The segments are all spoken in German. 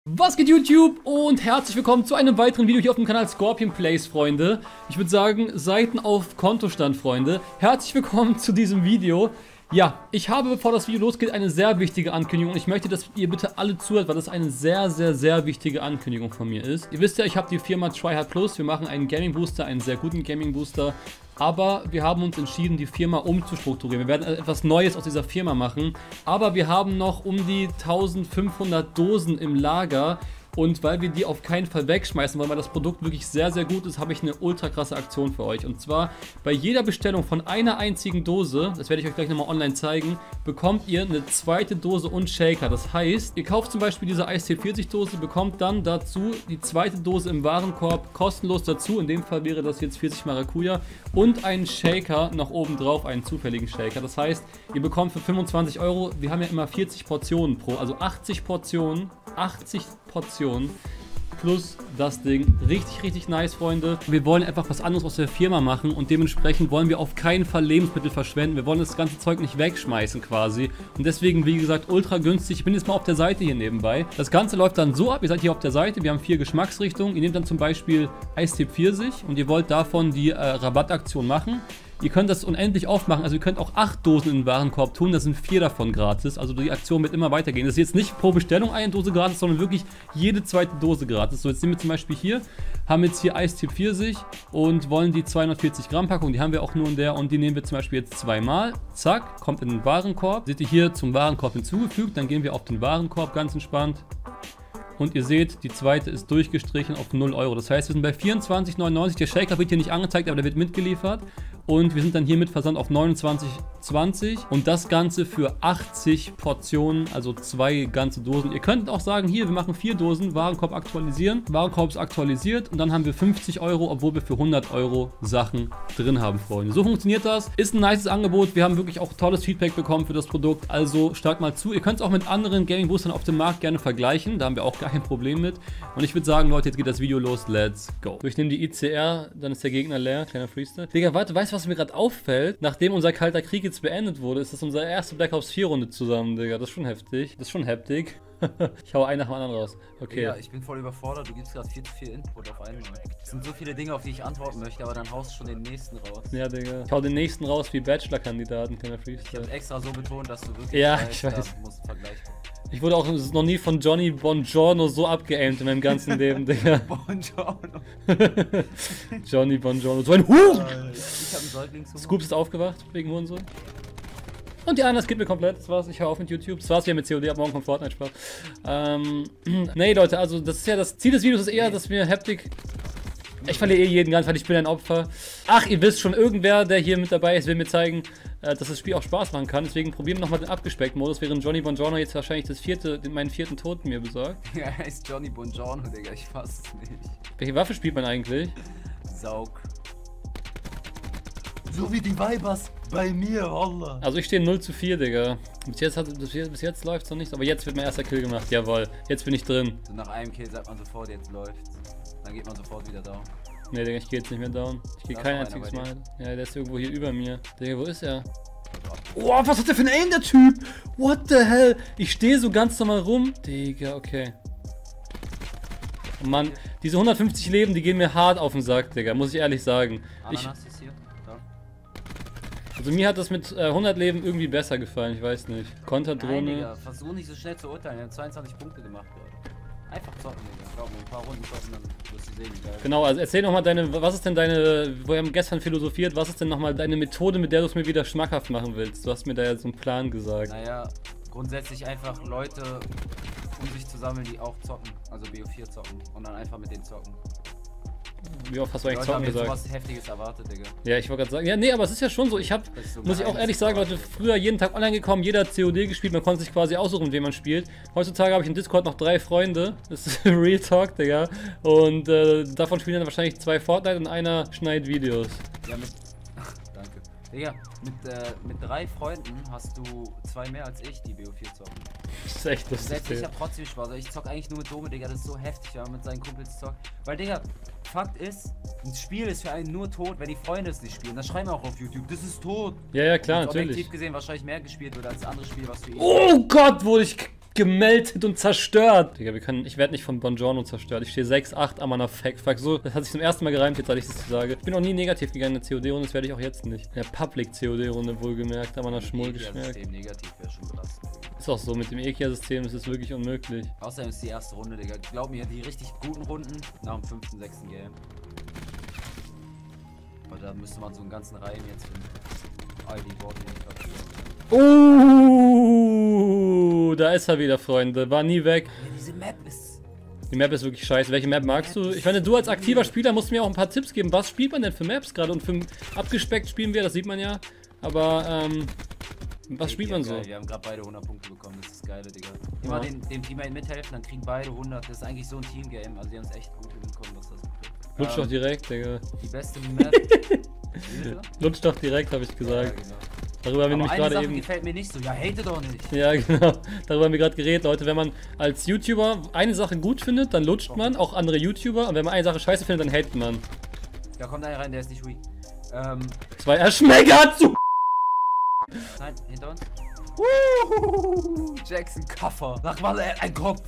Was geht YouTube und herzlich willkommen zu einem weiteren Video hier auf dem Kanal Scorpion Plays, Freunde. Ich würde sagen, Seiten auf Kontostand, Freunde. Herzlich willkommen zu diesem Video. Ja, ich habe, bevor das Video losgeht, eine sehr wichtige Ankündigung. Ich möchte, dass ihr bitte alle zuhört, weil das eine sehr wichtige Ankündigung von mir ist. Ihr wisst ja, ich habe die Firma Tryhard Plus. Wir machen einen Gaming Booster, einen sehr guten Gaming Booster. Aber wir haben uns entschieden, die Firma umzustrukturieren. Wir werden etwas Neues aus dieser Firma machen. Aber wir haben noch um die 1500 Dosen im Lager. Und weil wir die auf keinen Fall wegschmeißen wollen, weil das Produkt wirklich sehr gut ist, habe ich eine ultra krasse Aktion für euch. Und zwar bei jeder Bestellung von einer einzigen Dose, das werde ich euch gleich nochmal online zeigen, bekommt ihr eine zweite Dose und Shaker. Das heißt, ihr kauft zum Beispiel diese Eistee 40 Dose, bekommt dann dazu die zweite Dose im Warenkorb kostenlos dazu. In dem Fall wäre das jetzt 40 Maracuja und einen Shaker noch oben drauf, einen zufälligen Shaker. Das heißt, ihr bekommt für 25 €, wir haben ja immer 40 Portionen pro, also 80 Portionen. 80 Portionen plus das Ding. Richtig nice, Freunde. Wir wollen einfach was anderes aus der Firma machen und dementsprechend wollen wir auf keinen Fall Lebensmittel verschwenden. Wir wollen das ganze Zeug nicht wegschmeißen quasi. Und deswegen, wie gesagt, ultra günstig. Ich bin jetzt mal auf der Seite hier nebenbei. Das Ganze läuft dann so ab. Ihr seid hier auf der Seite. Wir haben 4 Geschmacksrichtungen. Ihr nehmt dann zum Beispiel Eistee Pfirsich und ihr wollt davon die Rabattaktion machen. Ihr könnt das unendlich oft machen, also ihr könnt auch 8 Dosen in den Warenkorb tun, da sind 4 davon gratis, also die Aktion wird immer weitergehen. Das ist jetzt nicht pro Bestellung eine Dose gratis, sondern wirklich jede zweite Dose gratis. So, jetzt nehmen wir zum Beispiel hier, haben jetzt hier Eistee Pfirsich und wollen die 240 Gramm Packung, die haben wir auch nur in der und die nehmen wir zum Beispiel jetzt zweimal, zack, kommt in den Warenkorb. Seht ihr hier zum Warenkorb hinzugefügt, dann gehen wir auf den Warenkorb ganz entspannt. Und ihr seht, die zweite ist durchgestrichen auf 0 €. Das heißt, wir sind bei 24,99 €. Der Shaker wird hier nicht angezeigt, aber der wird mitgeliefert. Und wir sind dann hier mit Versand auf 29,20 €. Und das Ganze für 80 Portionen, also 2 ganze Dosen. Ihr könnt auch sagen, hier, wir machen 4 Dosen, Warenkorb aktualisieren. Warenkorb ist aktualisiert und dann haben wir 50 €, obwohl wir für 100 € Sachen drin haben, Freunde. So funktioniert das. Ist ein nices Angebot. Wir haben wirklich auch tolles Feedback bekommen für das Produkt. Also stark mal zu. Ihr könnt es auch mit anderen Gaming Boostern auf dem Markt gerne vergleichen. Da haben wir auch kein Problem mit. Und ich würde sagen, Leute, jetzt geht das Video los. Let's go. So, ich nehme die ICR, dann ist der Gegner leer. Kleiner Freestyle. Digga, warte, weißt du, was mir gerade auffällt? Nachdem unser kalter Krieg jetzt beendet wurde, ist das unsere erste Black Ops 4 Runde zusammen, Digga. Das ist schon heftig. Das ist schon heftig. Ich hau einen nach dem anderen raus. Okay. Ja, ich bin voll überfordert. Du gibst gerade viel zu viel Input auf einmal. Es sind so viele Dinge, auf die ich antworten möchte, aber dann haust du schon den nächsten raus. Ja, Digga. Ich hau den nächsten raus wie Bachelor-Kandidaten, kleiner Freestyle. Ich hab extra so betont, dass du wirklich ich weiß. Da musst du vergleichen. Ich wurde auch noch nie von Johnny Bongiorno so abgeaimt in meinem ganzen Leben, Digga. Bongiorno. Johnny Bongiorno. So ein Huhn! Ich hab einen Säuglingshumor. Scoops ist aufgewacht wegen Hurensohn. Und ja, das geht mir komplett. Das war's. Ich höre auf mit YouTube. Das war's hier mit COD. Ab morgen kommt Fortnite Spaß. Nee, Leute, also das ist ja das Ziel des Videos ist eher, dass wir Haptik. Ich verliere jeden ganz, weil ich bin ein Opfer. Ach, ihr wisst schon, irgendwer, der hier mit dabei ist, will mir zeigen, dass das Spiel auch Spaß machen kann. Deswegen probieren wir nochmal den abgespeckten Modus, während Johnny Bongiorno jetzt wahrscheinlich meinen vierten Tod mir besorgt. Ja, er heißt Johnny Bongiorno, Digga. Ich fass es nicht. Welche Waffe spielt man eigentlich? Saug. So wie die Weibers bei mir, Wallah. Also ich stehe 0:4, Digga. Bis jetzt läuft es noch nicht, aber jetzt wird mein erster Kill gemacht. Jawohl, jetzt bin ich drin. So nach einem Kill sagt man sofort, jetzt läuft's. Dann geht man sofort wieder down. Nee, Digga, ich gehe jetzt nicht mehr down. Ich gehe kein einziges Mal. Ja, der ist irgendwo hier über mir. Digga, wo ist er? Oh, was hat der für ein Aim, der Typ? What the hell? Ich stehe so ganz normal rum. Digga, okay. Oh Mann, diese 150 Leben, die gehen mir hart auf den Sack, Digga, muss ich ehrlich sagen. Ananas ist hier. Da. Also mir hat das mit 100 Leben irgendwie besser gefallen, ich weiß nicht. Konterdrohne. Nein, Digga, versuch nicht so schnell zu urteilen. Er hat 22 Punkte gemacht gerade. Einfach zocken, Digga. Glaub mir, ein paar Runden zocken, dann wirst du sehen, wie geil. Genau, also erzähl nochmal was ist denn wir haben gestern philosophiert, was ist denn nochmal deine Methode, mit der du es mir wieder schmackhaft machen willst? Du hast mir da ja so einen Plan gesagt. Naja, grundsätzlich einfach Leute um sich zu sammeln, die auch zocken, also BO4 zocken und dann einfach mit denen zocken. Wie oft hast du eigentlich Leute zocken haben gesagt? Was Heftiges erwartet, Digga. Ja, ich wollte gerade sagen, ja, nee, aber es ist ja schon so, muss ich auch ehrlich sagen, Leute, früher jeden Tag online gekommen, jeder hat COD gespielt, man konnte sich quasi aussuchen, mit wem man spielt. Heutzutage habe ich in Discord noch 3 Freunde, das ist Real Talk, Digga, und davon spielen dann wahrscheinlich 2 Fortnite und einer schneidet Videos. Ja, danke. Digga, mit 3 Freunden hast du 2 mehr als ich, die BO4 zocken. Das ist echt lustig. Ich hab trotzdem Spaß, ich zock eigentlich nur mit Dome, Digga, das ist so heftig, wenn man mit seinen Kumpels zockt. Weil, Digga, Fakt ist, ein Spiel ist für einen nur tot, wenn die Freunde es nicht spielen. Das schreiben wir auch auf YouTube, das ist tot. Ja, ja, klar, und natürlich. objektiv gesehen wahrscheinlich mehr gespielt wird als das andere Spiel, was du Oh Gott, wurde ich gemeldet und zerstört. Digga, ich werde nicht von Buongiorno zerstört. Ich stehe 6-8 an meiner Fuck. So, das hat sich zum ersten Mal gereimt, jetzt, als ich das sage. Ich bin auch nie negativ gegangen in der COD-Runde, das werde ich auch jetzt nicht. In der Public-COD-Runde wohlgemerkt, an meiner Schmull geschmerkt. Negativ wäre schon belastend. Ist auch so, mit dem Ekia-System ist es wirklich unmöglich. Außerdem ist die erste Runde, Digga. Glaub mir, die richtig guten Runden nach dem 5., 6. Game. Aber da müsste man so einen ganzen Reihen jetzt finden. All die Worte, da ist er wieder, Freunde. War nie weg. ja, diese Map ist... Die Map ist wirklich scheiße. Welche Map magst du? Ich meine, du als aktiver Spieler musst mir auch ein paar Tipps geben. Was spielt man denn für Maps gerade? Und für abgespeckt spielen wir, das sieht man ja. Aber, was spielt man so? Geil. Wir haben gerade beide 100 Punkte bekommen, das ist geil, Digga. Immer dem Teammate mithelfen, dann kriegen beide 100. Das ist eigentlich so ein Teamgame, also die haben es echt gut hinbekommen, was das betrifft. Lutsch doch direkt, Digga. Die beste Map... Lutsch doch direkt, habe ich gesagt. Ja, genau. Darüber haben wir nämlich gerade eben... gefällt mir nicht so, ja, hate doch nicht. Ja, genau. Darüber haben wir gerade geredet, Leute. Wenn man als YouTuber eine Sache gut findet, dann lutscht man, auch andere YouTuber. Und wenn man eine Sache scheiße findet, dann hatet man. Da kommt einer rein, der ist nicht weak. 2 Erschmeckert zu... Nein, hinter uns. Jackson Koffer. Sag mal, er hat einen Kopf.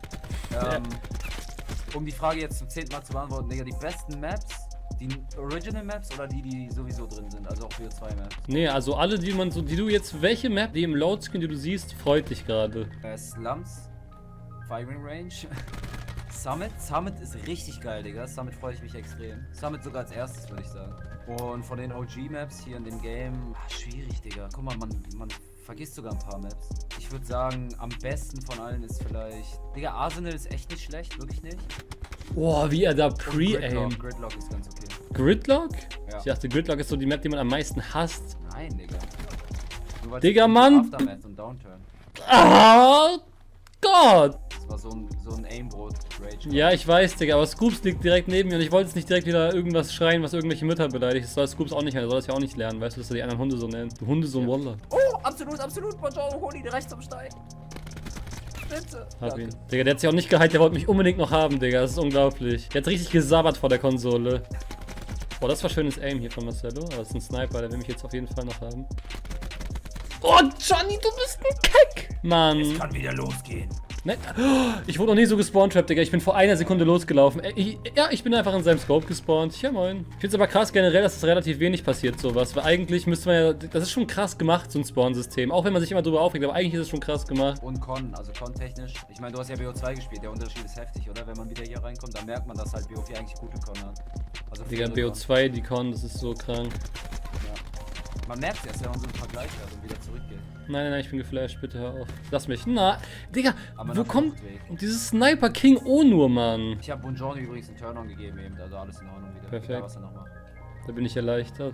Um die Frage jetzt zum 10. Mal zu beantworten, Digga, die besten Maps, die Original Maps oder die sowieso drin sind, also auch für 2 Maps? Nee, also alle, die du jetzt, welche Map, die im Loadscreen, die du siehst, freut dich gerade? Slums, Firing Range, Summit ist richtig geil, Digga, Summit freue ich mich extrem. Summit sogar als erstes, würde ich sagen. Und von den OG-Maps hier in dem Game, schwierig, Digga. Guck mal, man vergisst sogar ein paar Maps. Ich würde sagen, am besten von allen ist vielleicht... Digga, Arsenal ist echt nicht schlecht, wirklich nicht. Boah, wie er da pre-aim. Gridlock ist ganz okay. Gridlock? Ja. Ich dachte, Gridlock ist so die Map, die man am meisten hasst. Nein, Digga. Nur weil Digga, es Mann! Aftermath und Downturn. Ah, Gott! Das war so ein Aimbrot-Rage. Ja, ich weiß, Digga, aber Scoops liegt direkt neben mir und ich wollte jetzt nicht direkt wieder irgendwas schreien, was irgendwelche Mütter beleidigt. Das soll Scoops auch nicht mehr, er soll das ja auch nicht lernen, weißt du, dass er die anderen Hunde so nennt. Du Hundesohn, Wallah. Oh, absolut, Buongiorno, hol ihn rechts am Stein. Bitte. Hab ihn. Digga, der hat sich auch nicht geheilt, der wollte mich unbedingt noch haben, Digga, das ist unglaublich. Der hat richtig gesabbert vor der Konsole. Boah, das war schönes Aim hier von Marcelo, aber das ist ein Sniper, der will mich jetzt auf jeden Fall noch haben. Oh, Johnny, du bist ein Keck! Mann. Es kann wieder losgehen. Nein. Ich wurde noch nie so gespawnt-trappt, Digga. Ich bin vor einer Sekunde losgelaufen. Ich bin einfach in seinem Scope gespawnt. Ja, moin. Ich find's aber krass generell, dass es relativ wenig passiert, sowas. Weil eigentlich müsste man ja... Das ist schon krass gemacht, so ein Spawn-System. Auch wenn man sich immer drüber aufregt, aber eigentlich ist es schon krass gemacht. Und Con-technisch. Ich meine, du hast ja BO2 gespielt. Der Unterschied ist heftig, oder? Wenn man wieder hier reinkommt, dann merkt man, dass halt BO4 eigentlich gute Con hat. Also Digga, BO2, die Con, das ist so krank. Ja. Man merkt es erst, wenn man so einen Vergleich hat und wieder zurückgeht. Nein, ich bin geflasht, bitte hör auf. Lass mich. Na, Digga, Aber wo kommt dieses Sniper King Onur, Mann? Ich habe Buongiorno übrigens einen Turn-on gegeben eben, also alles in Ordnung wieder. Perfekt. Egal, was er noch macht. Da bin ich erleichtert.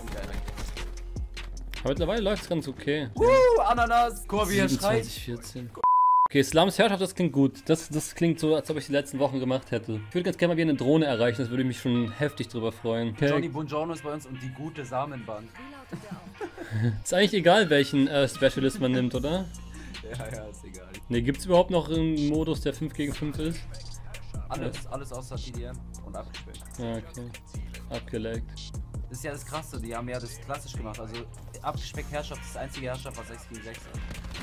Aber mittlerweile läuft's ganz okay. Ananas! Kurvi, er schreit. 14. Okay, Slums Herrschaft, das klingt gut. Das klingt so, als ob ich die letzten Wochen gemacht hätte. Ich würde ganz gerne mal wieder eine Drohne erreichen, das würde mich schon heftig drüber freuen. Okay. Johnny Buongiorno ist bei uns und die gute Samenbank. Ist eigentlich egal, welchen Specialist man nimmt, oder? Ja, ist egal. Ne, gibt's überhaupt noch einen Modus, der 5 gegen 5 ist? Alles außer TDM und abgespeckt. Ja, okay. Abgeleckt. Das ist ja das Krasse, die haben ja das klassisch gemacht. Also abgespeckt Herrschaft ist das einzige Herrschaft, was 6 gegen 6 hat.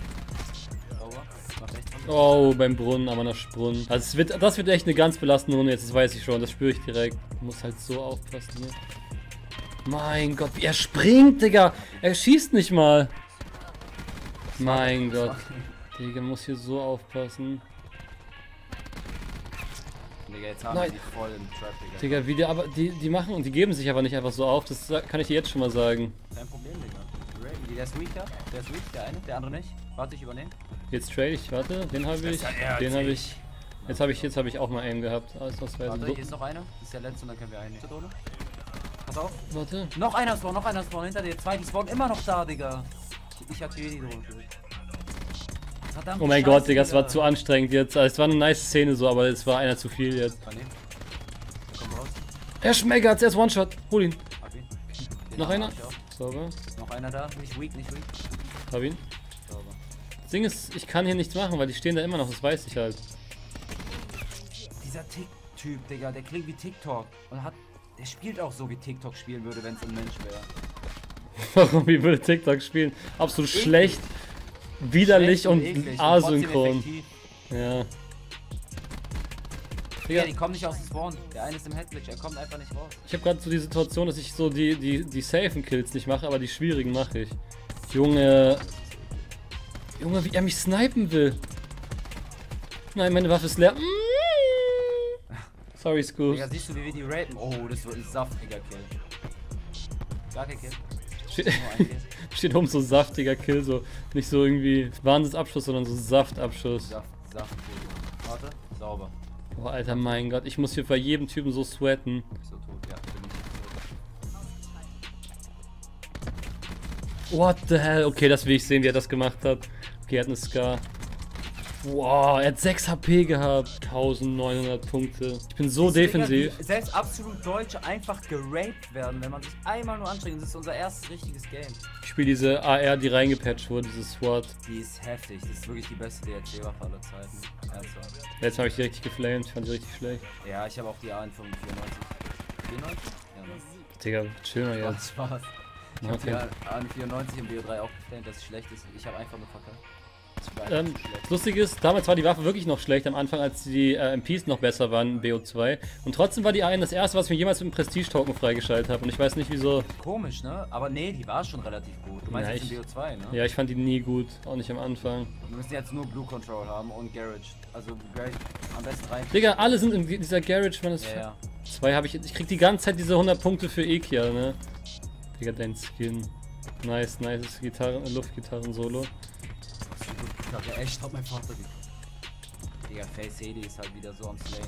Oh, beim Brunnen, aber nach Sprung. Also das wird echt eine ganz belastende Runde jetzt, das weiß ich schon, das spüre ich direkt. Muss halt so aufpassen hier. Mein Gott, wie er springt, Digga. Er schießt nicht mal. Mein Gott. Digga, muss hier so aufpassen. Digga, jetzt haben wir die voll im Trap, Digga, wie die, aber die machen und die geben sich aber nicht einfach so auf, das kann ich dir jetzt schon mal sagen. Kein Problem, Digga. Der ist weak, der ist weak, der eine, der andere nicht. Warte, ich übernehme. Jetzt trade ich, warte, den habe ich, den habe ich. Jetzt habe ich auch mal Aim gehabt. Alles was warte, hier ist noch einer. Das ist der letzte und dann können wir einen. Pass auf. Warte. Noch einer spawn hinter dir. Zwei, die spawnen immer noch da, Digga. Ich aktiviere die Drohne. Verdammt. Oh mein Gott, Digga, es war zu anstrengend jetzt. Also, es war eine nice Szene so, aber es war einer zu viel jetzt. Komm raus. Er schmeckert, er ist One-Shot. Hol ihn. Noch einer? Sauber. Ist noch einer da? Nicht weak. Hab ihn. Sauber. Das Ding ist, ich kann hier nichts machen, weil die stehen da immer noch, das weiß ich halt. Dieser Tick-Typ, Digga, der klingt wie TikTok. Und der spielt auch so, wie TikTok spielen würde, wenn es ein Mensch wäre. Warum? Wie würde TikTok spielen? Absolut schlecht. widerlich und eklig asynchron. Ja. Ja, die kommen nicht aus dem Spawn. Der eine ist im Headglitch, er kommt einfach nicht raus. Ich habe gerade so die Situation, dass ich so die safen Kills nicht mache, aber die schwierigen mache ich. Junge. Junge, wie er mich snipen will. Nein, meine Waffe ist leer. Sorry, Scoop. Digga, siehst du, wie wir die rapen? Oh, das wird ein saftiger Kill. Gar kein Kill. Steht oben so saftiger Kill, so nicht so irgendwie Wahnsinnsabschuss, sondern so Saftabschuss. Saft. Warte, sauber. Boah, Alter, mein Gott, ich muss hier bei jedem Typen so sweaten. So tot, ja. What the hell? Okay, das will ich sehen, wie er das gemacht hat. Okay, er hat eine Scar. Wow, er hat 6 HP gehabt. 1900 Punkte. Ich bin so defensiv. Digga, selbst absolut Deutsche einfach geraped werden, wenn man sich einmal nur anstrengt. Das ist unser erstes richtiges Game. Ich spiele diese AR, die reingepatcht wurde, dieses SWAT. Die ist heftig. Das ist wirklich die beste DLC-Waffe aller Zeiten. Ernsthaft. Letztes Mal habe ich die richtig geflamed. Ich fand die richtig schlecht. Ja, ich habe auch die AN 94. 94? Ja, ne? Digga, chill mal Macht jetzt. Spaß. Ich habe Okay. die AN 94 im BO3 auch geflamed, dass es schlecht ist. Ich habe einfach nur verkackt. Das Lustige ist, damals war die Waffe wirklich noch schlecht am Anfang, als die MPs noch besser waren, BO2. Und trotzdem war die AN das erste, was ich mir jemals mit dem Prestige-Token freigeschaltet habe. Und ich weiß nicht wieso. Komisch, ne? Aber nee, die war schon relativ gut. Du meinst Ja, jetzt im BO2, ne? Ja, ich fand die nie gut, auch nicht am Anfang. Wir müssen jetzt nur Blue Control haben und Garage. Also Garage am besten rein. Digga, alle sind in dieser Garage, man ist. Ja. 2 habe ich jetzt. Ich krieg die ganze Zeit diese 100 Punkte für Ekia, ne? Digga, dein Skin. Nice, Luftgitarren-Solo. Ja, echt, hat mein Vater gekriegt. Digga, Face Hedi ist halt wieder so am Slayen.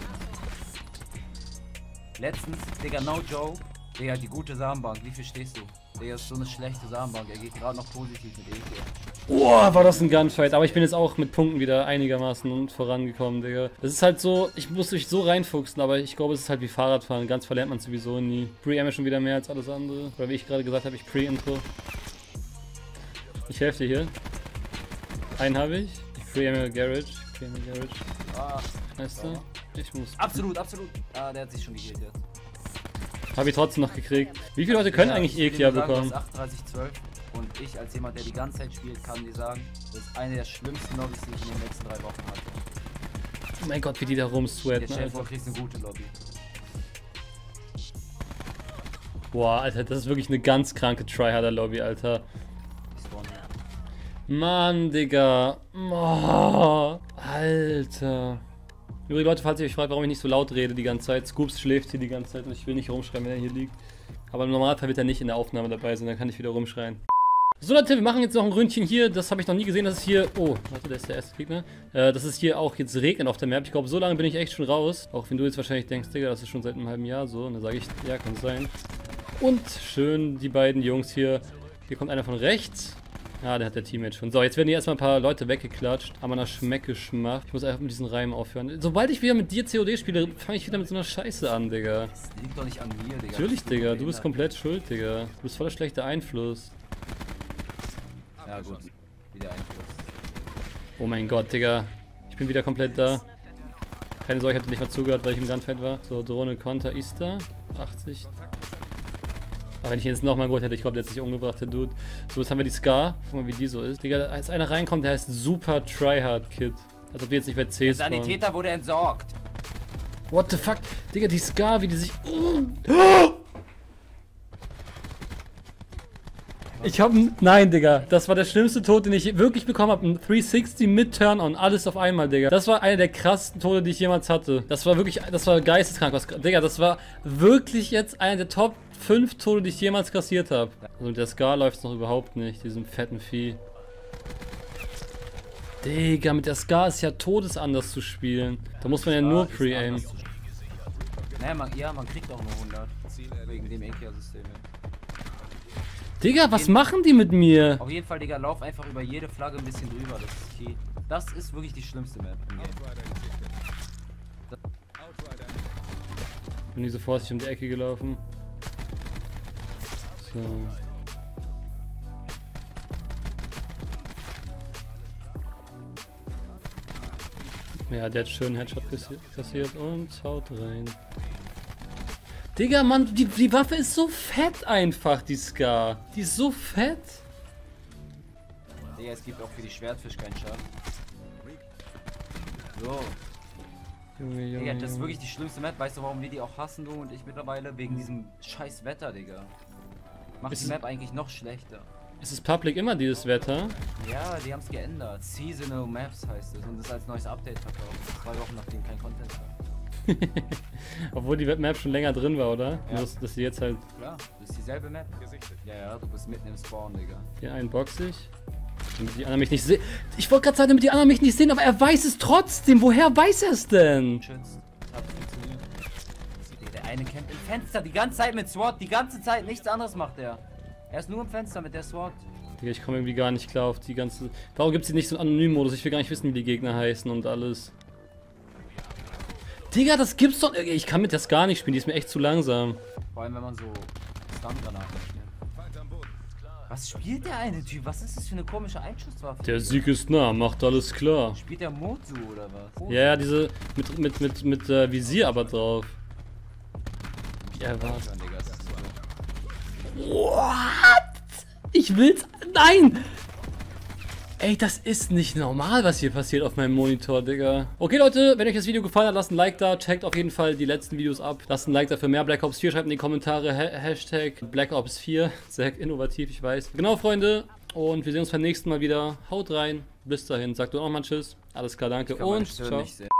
Letztens, Digga, no joke. Digga, die gute Samenbank, wie viel stehst du? Digga, ist so eine schlechte Samenbank, er geht gerade noch positiv mit Ekia. Boah, war das ein Gunfight, aber ich bin jetzt auch mit Punkten wieder einigermaßen vorangekommen, Digga. Das ist halt so, ich muss mich so reinfuchsen, aber ich glaube, es ist halt wie Fahrradfahren, ganz verlernt man sowieso nie. Pre-Am ist schon wieder mehr als alles andere, oder wie ich gerade gesagt habe, ich Pre-Intro. Ich helfe dir hier. Einen habe ich. Ich Pre-Am Garage. Ah, Weißt du? Ich muss. absolut. Ah, der hat sich schon geheilt jetzt. Habe ich trotzdem noch gekriegt. Wie viele Leute können eigentlich Ekia bekommen? 38-12 und ich als jemand, der die ganze Zeit spielt, kann dir sagen, das ist eine der schlimmsten Lobbys, die ich in den letzten 3 Wochen hatte. Oh mein Gott, wie die da rumsweaten, Der Chef Alter. kriegst eine gute Lobby. Boah, Alter, das ist wirklich eine ganz kranke Tryharder-Lobby, Alter. Ich spawn hier. Mann, Digga. Oh, Alter. Übrigens, Leute, falls ihr euch fragt, warum ich nicht so laut rede die ganze Zeit. Scoops schläft hier die ganze Zeit und ich will nicht rumschreien, wenn er hier liegt. Aber im Normalfall wird er nicht in der Aufnahme dabei sein, dann kann ich wieder rumschreien. So Leute, wir machen jetzt noch ein Ründchen hier. Das habe ich noch nie gesehen, dass es hier... Oh, warte, der ist der erste Gegner. Dass es hier auch jetzt regnet auf der Map. Ich glaube, so lange bin ich echt schon raus. Auch wenn du jetzt wahrscheinlich denkst, Digga, das ist schon seit einem halben Jahr so. Und dann sage ich, ja, kann sein. Und schön die beiden Jungs hier. Hier kommt einer von rechts. Ah, der hat der Teammate schon. So, jetzt werden hier erstmal ein paar Leute weggeklatscht. Aber nach Schmeckgeschmack. Ich muss einfach mit diesen Reimen aufhören. Sobald ich wieder mit dir COD spiele, fange ich wieder mit so einer Scheiße an, Digga. Das liegt doch nicht an mir, Digga. Natürlich, Digga. Du bist komplett schuld, Digga. Du bist voller schlechter Einfluss. Ja, gut. Wieder Einfluss. Oh mein Gott, Digga. Ich bin wieder komplett da. Keine Sorge, ich hatte nicht mal zugehört, weil ich im Gunfight war. So, Drohne Konter ist da. 80. Aber wenn ich ihn jetzt nochmal geholt hätte, ich glaube, der hat sich umgebracht, der Dude. So, jetzt haben wir die Scar. Guck mal, wie die so ist. Digga, als einer reinkommt, der heißt Super Tryhard Kid. Als ob wir jetzt nicht bei C Der spawnen. Sanitäter wurde entsorgt. What the fuck? Digga, die Scar, wie die sich... Ich hab... Nein, Digga. Das war der schlimmste Tod, den ich wirklich bekommen habe. Ein 360 mit Turn-On. Alles auf einmal, Digga. Das war einer der krassesten Tode, die ich jemals hatte. Das war wirklich... Das war geisteskrank. Digga, das war wirklich jetzt einer der Top 5 Tode, die ich jemals kassiert habe. Also mit der Scar läuft es noch überhaupt nicht. Diesem fetten Vieh. Digga, mit der Scar ist ja todesanders zu spielen. Da muss man ja nur Pre-Aim. Naja, man kriegt auch nur 100. Wegen dem Ekia-System. Digga, was machen die mit mir? Auf jeden Fall, Digga, lauf einfach über jede Flagge ein bisschen drüber. Das ist key. Das ist wirklich die schlimmste Map im Game. Bin nicht so vorsichtig um die Ecke gelaufen. So. Ja, der hat schön Headshot kassiert und haut rein. Digga, Mann, die Waffe ist so fett einfach, die Scar. Die ist so fett. Digga, es gibt auch für die Schwertfisch keinen Schaden. So. Junge, Junge, Digga, das ist Junge. wirklich die schlimmste Map. Weißt du, warum wir die auch hassen, du und ich mittlerweile? Wegen diesem scheiß Wetter, Digga. Macht die Map eigentlich noch schlechter. Ist es Public immer dieses Wetter? Ja, die haben es geändert. Seasonal Maps heißt es und das ist als neues Update verkauft. 2 Wochen nachdem kein Content war. Obwohl die Map schon länger drin war, oder? Ja. Nur, dass sie jetzt halt... Klar, das ist dieselbe Map. Ja, ja, du bist mitten im Spawn, Digga. Hier einbox ich. Damit die anderen mich nicht sehen. Ich wollte gerade sagen, damit die anderen mich nicht sehen, aber er weiß es trotzdem. Woher weiß er es denn? Schützt. Hat funktioniert. Digga, der eine campt im Fenster die ganze Zeit mit SWAT. Die ganze Zeit, nichts anderes macht er. Er ist nur im Fenster mit der SWAT. Digga, ich komme irgendwie gar nicht klar auf die ganze... Warum gibt es hier nicht so einen Anonymen-Modus? Ich will gar nicht wissen, wie die Gegner heißen und alles. Digga, das gibt's doch... Ich kann mit das gar nicht spielen, die ist mir echt zu langsam. Vor allem, wenn man so Stun-Granaten spielt. Was spielt der eine Typ? Was ist das für eine komische Einschusswaffe? Der Sieg ist nah, macht alles klar. Spielt der Mozu oder was? Ja, ja, diese mit Visier aber drauf. Ja, was? What? Ich will's... Nein! Ey, das ist nicht normal, was hier passiert auf meinem Monitor, Digga. Okay, Leute, wenn euch das Video gefallen hat, lasst ein Like da. Checkt auf jeden Fall die letzten Videos ab. Lasst ein Like da für mehr Black Ops 4. Schreibt in die Kommentare Hashtag Black Ops 4. Sehr innovativ, ich weiß. Genau, Freunde. Und wir sehen uns beim nächsten Mal wieder. Haut rein. Bis dahin. Sagt du auch mal Tschüss. Alles klar, danke. Und ciao.